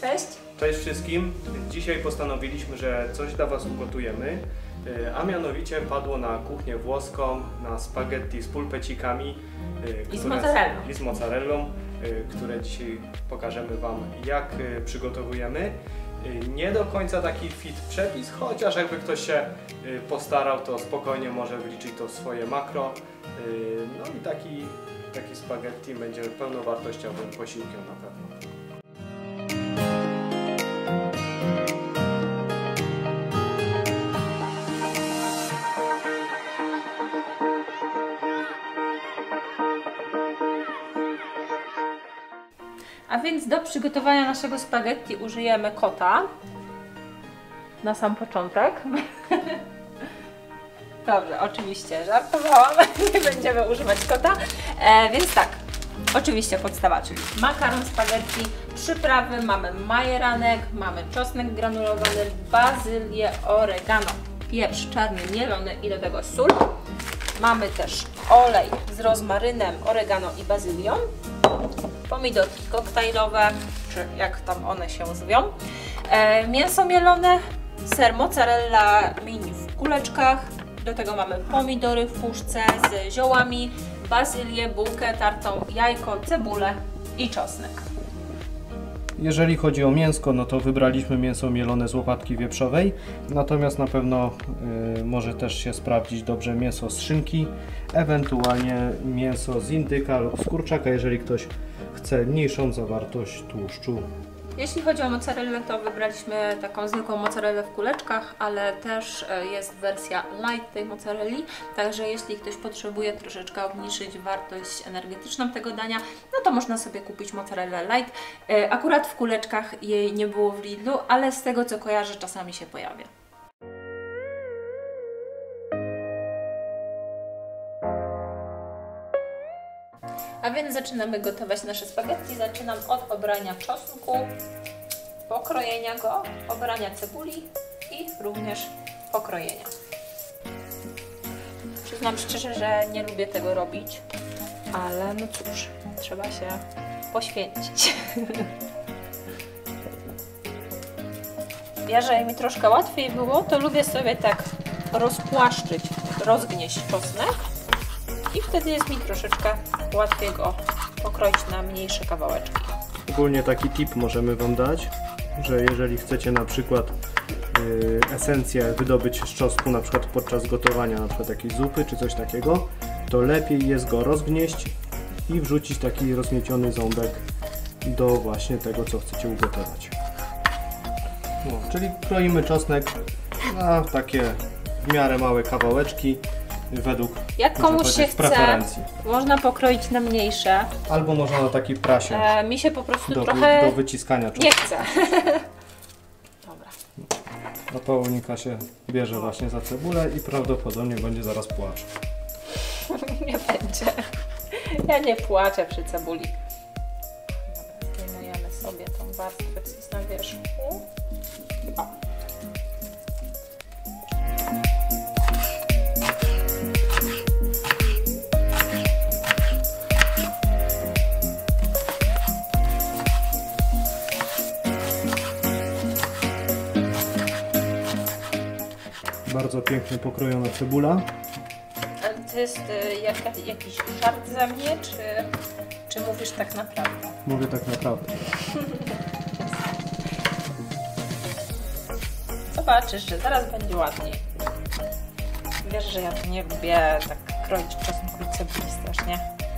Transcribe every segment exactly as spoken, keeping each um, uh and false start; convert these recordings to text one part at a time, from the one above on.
Cześć! Cześć wszystkim! Dzisiaj postanowiliśmy, że coś dla Was ugotujemy, a mianowicie padło na kuchnię włoską, na spaghetti z pulpecikami i z mozzarellą. I z mozzarellą, które dzisiaj pokażemy Wam, jak przygotowujemy. Nie do końca taki fit przepis, chociaż jakby ktoś się postarał, to spokojnie może wliczyć to w swoje makro. No i taki, taki spaghetti będzie pełnowartościowym posiłkiem na pewno. A więc do przygotowania naszego spaghetti użyjemy kota na sam początek. Dobrze, oczywiście, żartowałam, nie będziemy używać kota. E, więc tak, oczywiście podstawa, czyli makaron spaghetti, przyprawy, mamy majeranek, mamy czosnek granulowany, bazylię, oregano, pieprz czarny mielony i do tego sól. Mamy też olej z rozmarynem, oregano i bazylią, pomidorki koktajlowe, czy jak tam one się zwią, e, mięso mielone, ser mozzarella mini w kuleczkach, do tego mamy pomidory w puszce z ziołami, bazylię, bułkę tartą, jajko, cebulę i czosnek. Jeżeli chodzi o mięsko, no to wybraliśmy mięso mielone z łopatki wieprzowej, natomiast na pewno y, może też się sprawdzić dobrze mięso z szynki, ewentualnie mięso z indyka lub z kurczaka, jeżeli ktoś chce mniejszą zawartość tłuszczu. Jeśli chodzi o mozzarellę, to wybraliśmy taką zwykłą mozzarellę w kuleczkach, ale też jest wersja light tej mozzarelli, także jeśli ktoś potrzebuje troszeczkę obniżyć wartość energetyczną tego dania, no to można sobie kupić mozzarellę light. Akurat w kuleczkach jej nie było w Lidlu, ale z tego co kojarzę czasami się pojawia. A więc zaczynamy gotować nasze spaghetti. Zaczynam od obrania czosnku, pokrojenia go, obrania cebuli i również pokrojenia. Przyznam szczerze, że nie lubię tego robić, ale no cóż, trzeba się poświęcić. Ja, żeby mi troszkę łatwiej było, to lubię sobie tak rozpłaszczyć, rozgnieść czosnek. I wtedy jest mi troszeczkę łatwiej go pokroić na mniejsze kawałeczki. Ogólnie taki tip możemy Wam dać, że jeżeli chcecie na przykład yy, esencję wydobyć z czosnku, na przykład podczas gotowania na przykład jakiejś zupy czy coś takiego, to lepiej jest go rozgnieść i wrzucić taki rozgnieciony ząbek do właśnie tego, co chcecie ugotować. No, czyli kroimy czosnek na takie w miarę małe kawałeczki. Według jak komuś się chce, można pokroić na mniejsze. Albo można na taki prasie. E, mi się po prostu do, trochę do wyciskania czosnku. Nie chcę. Dobra. A Paulinka się bierze właśnie za cebulę i prawdopodobnie będzie zaraz płacz. Nie będzie. Ja nie płaczę przy cebuli. Dobra, zdejmujemy sobie tą warstwę, co jest na wierzchu. O. Bardzo pięknie pokrojona cebula. A to jest y, jak, jakiś żart ze mnie, czy, czy mówisz tak naprawdę? Mówię tak naprawdę. Zobaczysz, że zaraz będzie ładniej. Wiesz, że ja tu nie lubię tak kroić czosnku i cebuli strasznie.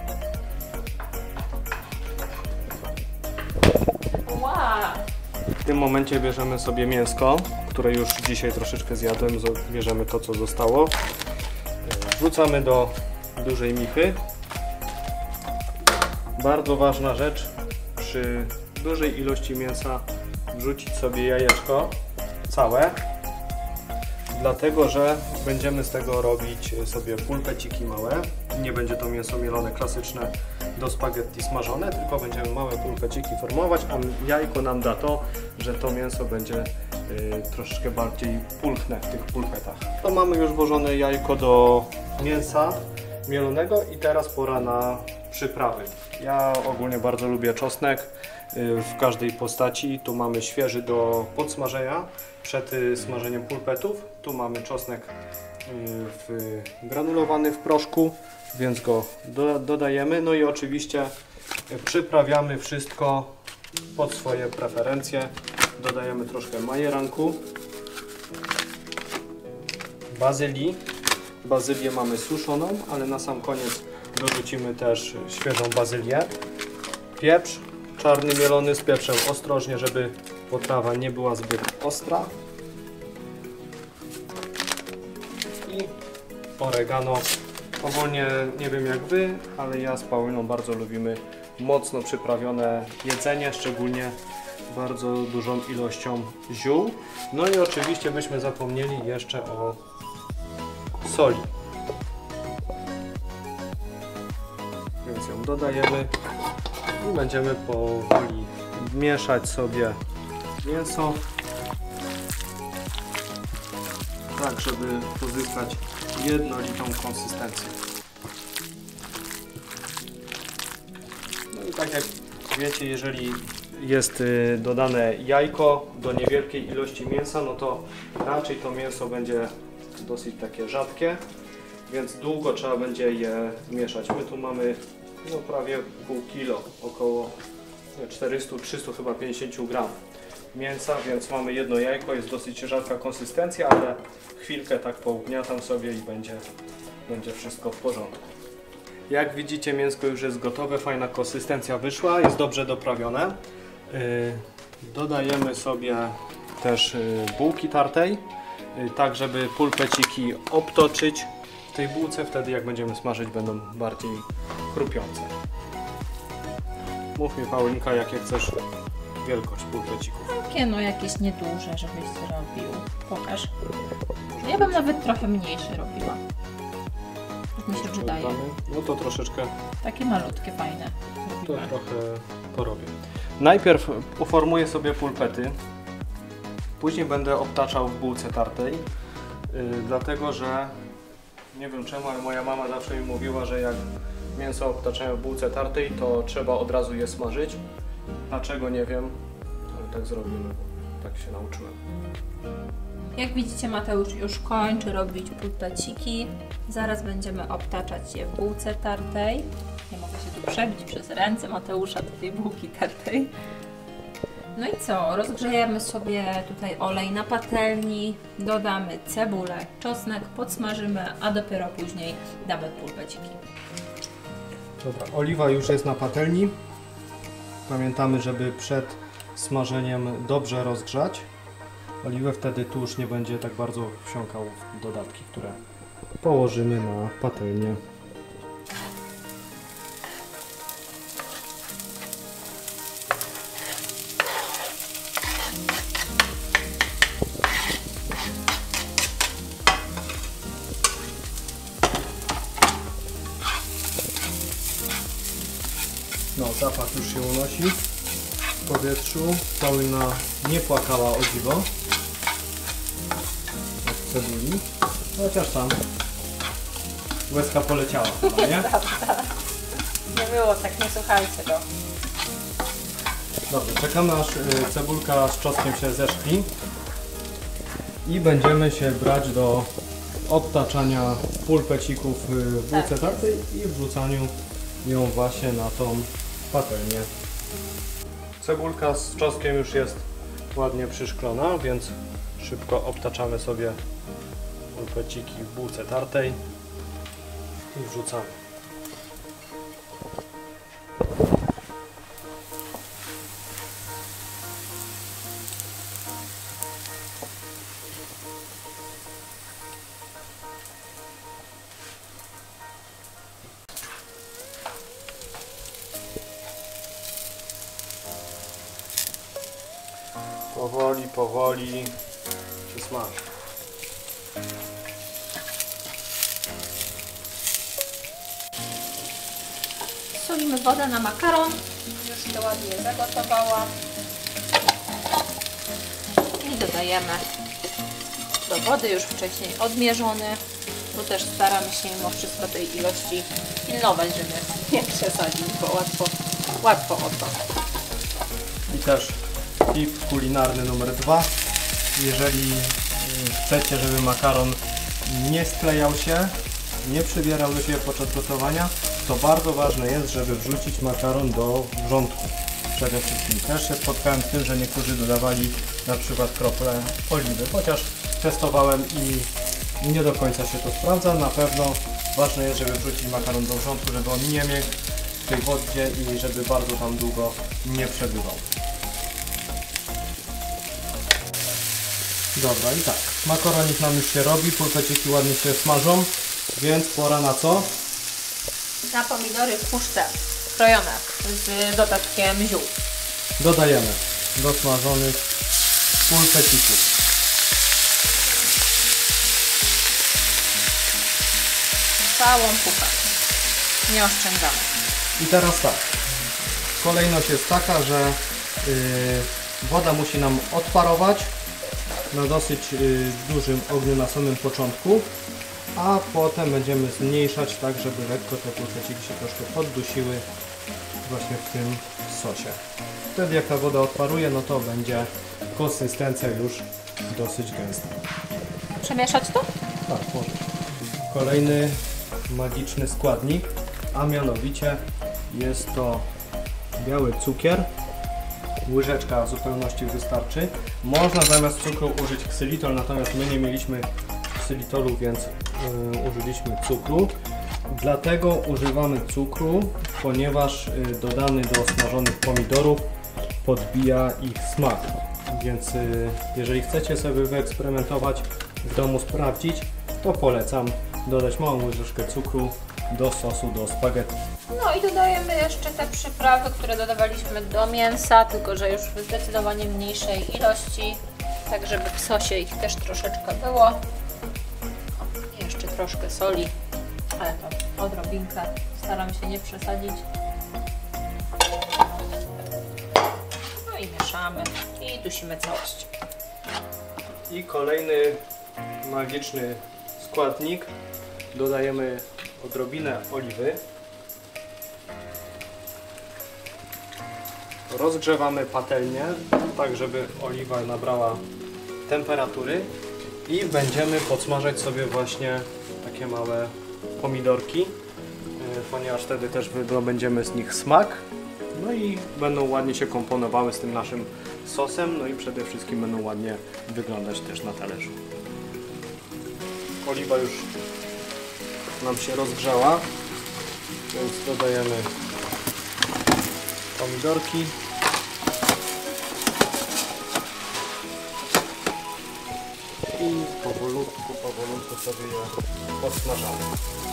Wow! W tym momencie bierzemy sobie mięsko, które już dzisiaj troszeczkę zjadłem, bierzemy to, co zostało. Wrzucamy do dużej michy. Bardzo ważna rzecz, przy dużej ilości mięsa wrzucić sobie jajeczko całe, dlatego że będziemy z tego robić sobie pulpeciki małe. Nie będzie to mięso mielone klasyczne do spaghetti smażone, tylko będziemy małe pulpeciki formować, a jajko nam da to, że to mięso będzie y, troszeczkę bardziej pulchne w tych pulpetach. To mamy już włożone jajko do mięsa mielonego i teraz pora na przyprawy. Ja ogólnie bardzo lubię czosnek, w każdej postaci. Tu mamy świeży do podsmażenia przed smażeniem pulpetów. Tu mamy czosnek w, granulowany w proszku, więc go do, dodajemy. No i oczywiście przyprawiamy wszystko pod swoje preferencje. Dodajemy troszkę majeranku, bazylii. Bazylię mamy suszoną, ale na sam koniec dorzucimy też świeżą bazylię. Pieprz czarny mielony z pieprzem ostrożnie, żeby potrawa nie była zbyt ostra. I oregano. Ogólnie nie wiem jak Wy, ale ja z Pauliną bardzo lubimy mocno przyprawione jedzenie, szczególnie bardzo dużą ilością ziół. No i oczywiście byśmy zapomnieli jeszcze o soli. Więc ją dodajemy i będziemy powoli mieszać sobie mięso, tak żeby pozyskać jednolitą konsystencję. No i tak jak wiecie, jeżeli jest dodane jajko do niewielkiej ilości mięsa, no to raczej to mięso będzie dosyć takie rzadkie, więc długo trzeba będzie je mieszać. My tu mamy no, prawie pół kilo, około czterysta trzysta chyba pięćdziesiąt gram mięsa, więc mamy jedno jajko, jest dosyć rzadka konsystencja, ale chwilkę tak pougniatam sobie i będzie, będzie wszystko w porządku. Jak widzicie, mięsko już jest gotowe, fajna konsystencja wyszła, jest dobrze doprawione. Yy, dodajemy sobie też yy, bułki tartej, yy, tak żeby pulpeciki obtoczyć w tej bułce, wtedy jak będziemy smażyć będą bardziej chrupiące. Mów mi, Paulinka, jakie chcesz wielkość pulpecików. Takie no jakieś nieduże, żebyś zrobił. Pokaż. Ja bym nawet trochę mniejsze robiła. Tak mi się wydaje. No to troszeczkę. Takie malutkie, fajne. To trochę porobię. Najpierw uformuję sobie pulpety. Później będę obtaczał w bułce tartej. Yy, dlatego, że nie wiem czemu, ale moja mama zawsze mi mówiła, że jak mięso obtaczają w bułce tartej, to trzeba od razu je smażyć. Dlaczego nie wiem, ale tak zrobimy, tak się nauczyłem. Jak widzicie, Mateusz już kończy robić pulpeciki. Zaraz będziemy obtaczać je w bułce tartej. Nie mogę się tu przebić przez ręce Mateusza do tej bułki tartej. No i co? Rozgrzejemy sobie tutaj olej na patelni, dodamy cebulę, czosnek, podsmażymy, a dopiero później damy pulpeciki. Dobra, oliwa już jest na patelni. Pamiętamy, żeby przed smażeniem dobrze rozgrzać oliwę, wtedy tłuszcz nie będzie tak bardzo wsiąkał w dodatki, które położymy na patelnię. No, zapach już się unosi w powietrzu. Paulina nie płakała o dziwo od cebuli, chociaż tam łezka poleciała chyba, nie? Nie było tak, nie słuchajcie go. Dobrze, czekamy aż cebulka z czosnkiem się zeszkli i będziemy się brać do obtaczania pulpecików w bułce tartej i wrzucaniu ją właśnie na tą patelnię. Cebulka z czosnkiem już jest ładnie przyszklona, więc szybko obtaczamy sobie pulpeciki w bułce tartej i wrzucamy. Powoli, powoli się smaży. Solimy wodę na makaron. Już się ładnie zagotowała. I dodajemy do wody już wcześniej odmierzony, bo też staramy się mimo wszystko tej ilości pilnować, żeby nie przesadzić, bo łatwo, łatwo o to. też tip kulinarny numer dwa. Jeżeli chcecie, żeby makaron nie sklejał się, nie przybierał do siebie podczas gotowania, to bardzo ważne jest, żeby wrzucić makaron do wrzątku. Przede wszystkim też się spotkałem z tym, że niektórzy dodawali na przykład krople oliwy, chociaż testowałem i nie do końca się to sprawdza. Na pewno ważne jest, żeby wrzucić makaron do wrzątku, żeby on nie miękł w tej wodzie i żeby bardzo tam długo nie przebywał. Dobra, i tak, makaronik nam już się robi, pulpeciki ładnie się smażą, więc pora na co? Na pomidory w puszce krojone z dodatkiem ziół. Dodajemy do smażonych pulpecików. Całą kupę. Nie oszczędzamy. I teraz tak, kolejność jest taka, że yy, woda musi nam odparować na dosyć yy, dużym ogniu na samym początku, a potem będziemy zmniejszać tak, żeby lekko te pulpeciki się troszkę poddusiły właśnie w tym sosie. Wtedy jak ta woda odparuje, no to będzie konsystencja już dosyć gęsta. Przemieszać to? Tak, może. Kolejny magiczny składnik, a mianowicie jest to biały cukier. Łyżeczka w zupełności wystarczy. Można zamiast cukru użyć ksylitol, natomiast my nie mieliśmy ksylitolu, więc yy, użyliśmy cukru. Dlatego używamy cukru, ponieważ yy, dodany do smażonych pomidorów podbija ich smak. Więc yy, jeżeli chcecie sobie wyeksperymentować, w domu sprawdzić, to polecam dodać małą łyżeczkę cukru do sosu do spaghetti. No i dodajemy jeszcze te przyprawy, które dodawaliśmy do mięsa, tylko że już w zdecydowanie mniejszej ilości, tak żeby w sosie ich też troszeczkę było. O, jeszcze troszkę soli, ale to odrobinkę, staram się nie przesadzić. No i mieszamy i dusimy całość. I kolejny magiczny składnik, dodajemy odrobinę oliwy. Rozgrzewamy patelnię, tak żeby oliwa nabrała temperatury i będziemy podsmażać sobie właśnie takie małe pomidorki, ponieważ wtedy też wydobędziemy z nich smak. No i będą ładnie się komponowały z tym naszym sosem, no i przede wszystkim będą ładnie wyglądać też na talerzu. Oliwa już nam się rozgrzała, więc dodajemy pomidorki. I powolutku, powolutku sobie je podsmażamy.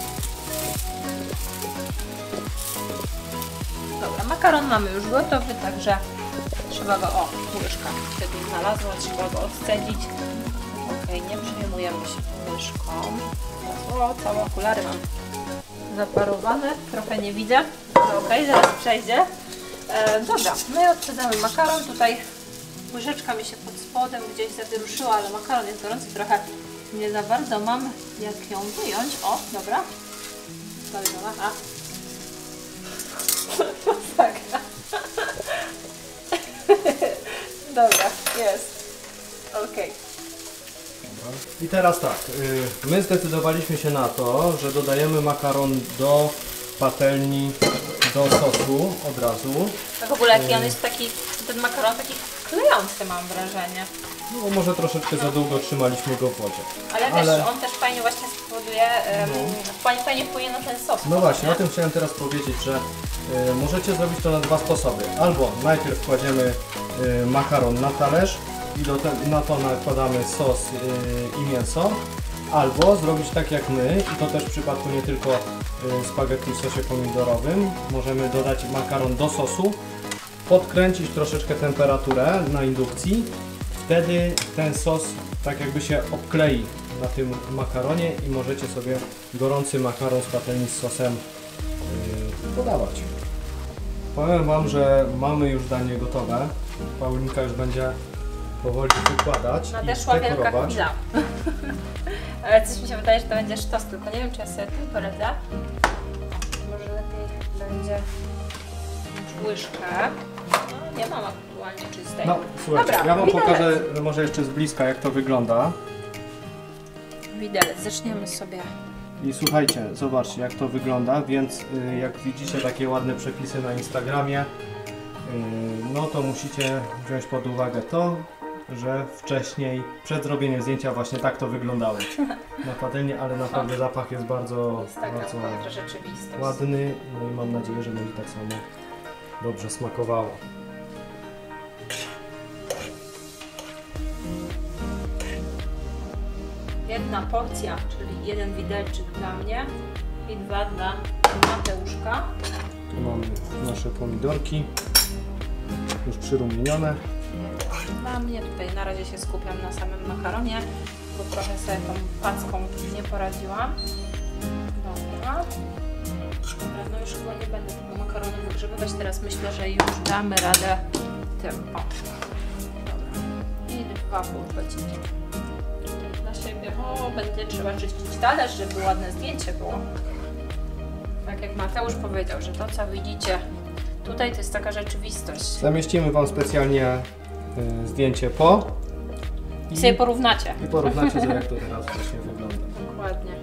Dobra, makaron mamy już gotowy, także trzeba go, o, łyżka się tu znalazła, trzeba go odcedzić. Ok, nie przejmujemy się łyżką. O, całe okulary mam zaparowane, trochę nie widzę. Ok, zaraz przejdzie. E, dobra, my odcedzamy makaron, tutaj łyżeczka mi się pod spodem gdzieś zawieruszyła, ale makaron jest gorący, trochę nie za bardzo mam jak ją wyjąć. O, dobra. Aha. Tak. Dobra, jest. Ok. I teraz tak, my zdecydowaliśmy się na to, że dodajemy makaron do patelni, do sosu od razu. A w ogóle jaki on jest taki, ten makaron taki klejący, mam wrażenie. No może troszeczkę za długo trzymaliśmy go w wodzie. Ale, Ale... też on też fajnie właśnie spowoduje, um, no. fajnie, fajnie wpłynie na ten sos. No właśnie, nie? O tym chciałem teraz powiedzieć, że y, możecie zrobić to na dwa sposoby. Albo najpierw kładziemy y, makaron na talerz i do te, na to nakładamy sos y, i mięso. Albo zrobić tak jak my, i to też w przypadku nie tylko y, spaghetti w sosie pomidorowym. Możemy dodać makaron do sosu, podkręcić troszeczkę temperaturę na indukcji. Wtedy ten sos tak jakby się obklei na tym makaronie i możecie sobie gorący makaron z patelni z sosem yy, podawać. Powiem Wam, że mamy już danie gotowe. Paulinka już będzie powoli wykładać nadeszła i dekorować. Wielka chwila. Ale coś mi się wydaje, że to będzie sztos, tylko nie wiem, czy ja sobie tym poradzę. Może lepiej będzie łyżkę. No, nie mam ewentualnie czystej. No, słuchajcie, Dobra, ja Wam widelec. pokażę może jeszcze z bliska, jak to wygląda. Widelec, zaczniemy sobie. I słuchajcie, zobaczcie, jak to wygląda, więc y, jak widzicie takie ładne przepisy na Instagramie, y, no to musicie wziąć pod uwagę to, że wcześniej, przed zrobieniem zdjęcia właśnie tak to wyglądało na patelni, ale naprawdę zapach jest bardzo, Instagram bardzo kontra rzeczywistość. ładny, no i mam nadzieję, że będzie tak samo dobrze smakowało. Jedna porcja, czyli jeden widelczyk dla mnie i dwa dla Mateuszka. Tu mamy nasze pomidorki, już przyrumienione. Dla mnie tutaj na razie się skupiam na samym makaronie, bo trochę sobie tą packą nie poradziłam. Dobra. Dobra, no już chyba nie będę tego makaronu wygrzebywać. Teraz myślę, że już damy radę tym. O. Dobra. I dwa pulpeciki. Dla siebie. O, będzie trzeba czyścić talerz, żeby ładne zdjęcie było. Tak jak Mateusz powiedział, że to co widzicie tutaj to jest taka rzeczywistość. Zamieścimy Wam specjalnie y, zdjęcie po I sobie porównacie. i porównacie, że jak to teraz właśnie wygląda. Dokładnie.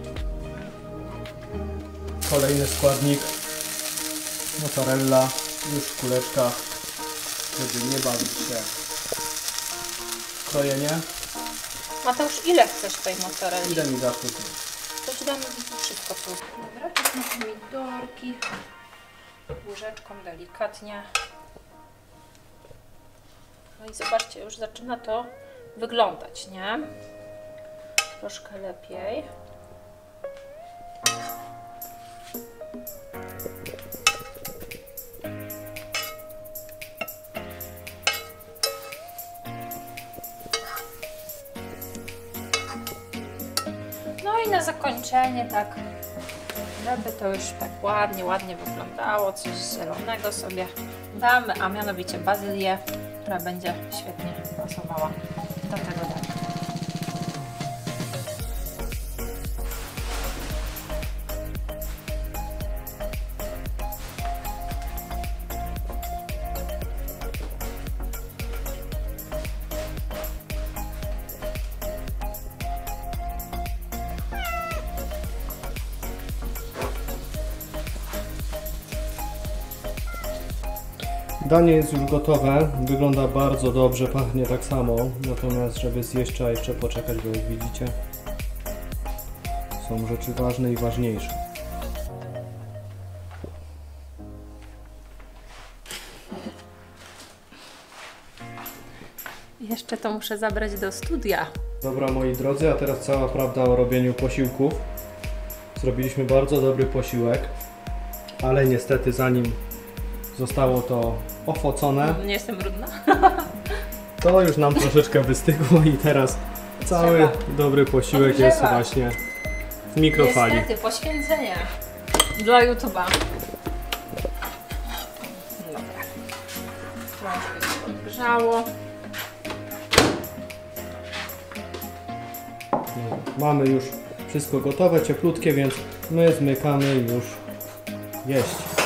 Kolejny składnik, mozzarella, już w kuleczkach, żeby nie bawić się w krojenie. Mateusz, ile chcesz tej mozzarelli? Ile mi dasz tutaj? To ci damy wszystko tu. Dobra, to są pomidorki. Łyżeczką delikatnie. No i zobaczcie, już zaczyna to wyglądać, nie? Troszkę lepiej. No i na zakończenie tak, żeby to już tak ładnie, ładnie wyglądało, coś zielonego sobie damy, a mianowicie bazylię, która będzie świetnie pasowała do tego dania. Danie jest już gotowe, wygląda bardzo dobrze, pachnie tak samo, natomiast żeby zjeść trzeba jeszcze poczekać, bo jak widzicie są rzeczy ważne i ważniejsze. Jeszcze to muszę zabrać do studia. Dobra moi drodzy, a teraz cała prawda o robieniu posiłków. Zrobiliśmy bardzo dobry posiłek, ale niestety zanim zostało to ofocone, Nie jestem brudna. to już nam troszeczkę wystygło i teraz cały Trzeba. dobry posiłek Odgrzewać. jest właśnie w mikrofali. Niestety, poświęcenie dla YouTube'a. Dobra. Troszkę się odgrzało. Mamy już wszystko gotowe, cieplutkie, więc my zmykamy już jeść.